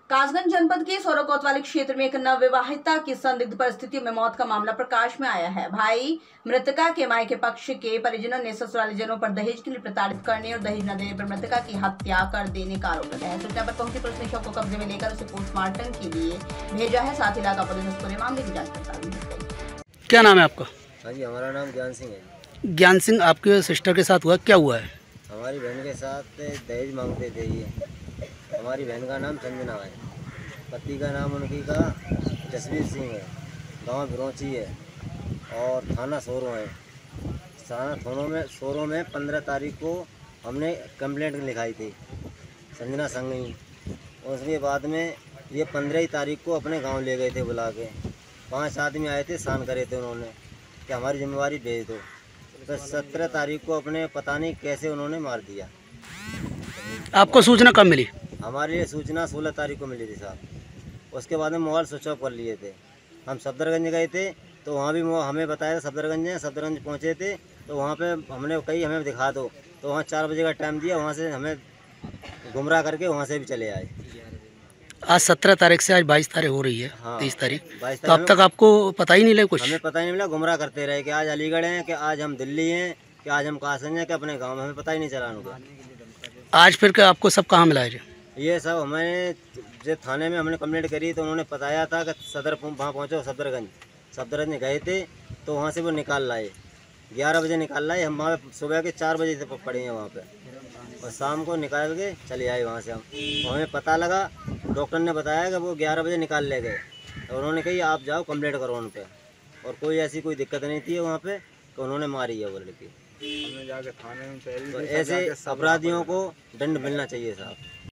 कासगंज जनपद के सोरो कोतवाली क्षेत्र में एक नवविवाहिता की संदिग्ध परिस्थितियों में मौत का मामला प्रकाश में आया है। भाई मृतका के मायके पक्ष के परिजनों ने ससुरालीजनों पर दहेज के लिए प्रताड़ित करने और दहेज न देने पर मृतका की हत्या कर देने का आरोप लगाया है। सूचना पर पहुंची पुलिस ने शव को कब्जे में लेकर उसे पोस्टमार्टम के लिए भेजा है। साथ ही इलाका पुलिस ने पूरे मामले की जाँच पड़ताल की। क्या नाम है आपका? हाँ जी, हमारा नाम ज्ञान सिंह है। ज्ञान सिंह, आपके सिस्टर के साथ हुआ, क्या हुआ है? हमारी बहन के साथ दहेज मांगते थे ये। हमारी बहन का नाम संजना है, पति का नाम उनकी का जसवीर सिंह है, गांव भिरोची है और थाना सोरो है। थाना सोरो में 15 तारीख को हमने कंप्लेंट लिखाई थी संजना संगई। उसके बाद में ये 15 तारीख को अपने गांव ले गए थे बुला के। 5 आदमी आए थे, सान करे थे उन्होंने कि हमारी जिम्मेवारी भेज दो। तो 17 तारीख को अपने पता नहीं कैसे उन्होंने मार दिया। आपको सूचना कब मिली? हमारे लिए सूचना 16 तारीख को मिली थी साहब। उसके बाद में मोबाइल स्विच ऑफ कर लिए थे। हम सफदरगंज गए थे तो वहाँ भी हमें बताया था सफदरगंज पहुँचे थे तो वहाँ पे हमने कही हमें दिखा दो, तो वहाँ 4 बजे का टाइम दिया। वहाँ से हमें गुमराह करके वहाँ से भी चले आए। आज 17 तारीख से आज 22 तारीख हो रही है। हाँ, 23 तारीख। 22 तो अब तक आपको पता ही नहीं लगा कुछ? हमें पता ही नहीं मिला। गुमराह करते रहे कि आज अलीगढ़ हैं, कि आज हम दिल्ली हैं, कि आज हम कासगंज हैं, कि अपने गाँव में। हमें पता ही नहीं चला उनका। आज फिर क्या आपको सब कहाँ मिला है? ये सब हमें जो थाने में हमने कंप्लेंट करी तो उन्होंने बताया था कि वहाँ पहुँचो सफदरगंज गए थे तो वहाँ से वो निकाल लाए। 11 बजे निकाल लाए। हम वहाँ सुबह के 4 बजे से पड़े हैं वहाँ पे और शाम को निकाल के चले आए वहाँ से हम। और हमें पता लगा, डॉक्टर ने बताया कि वो 11 बजे निकाल ले गए और उन्होंने कही आप जाओ कंप्लेंट करो उन पर। और कोई ऐसी कोई दिक्कत नहीं थी वहाँ पे कि उन्होंने मारी है वो लड़की। हमने जाके थाने में तो ऐसे अपराधियों को दंड मिलना चाहिए साहब।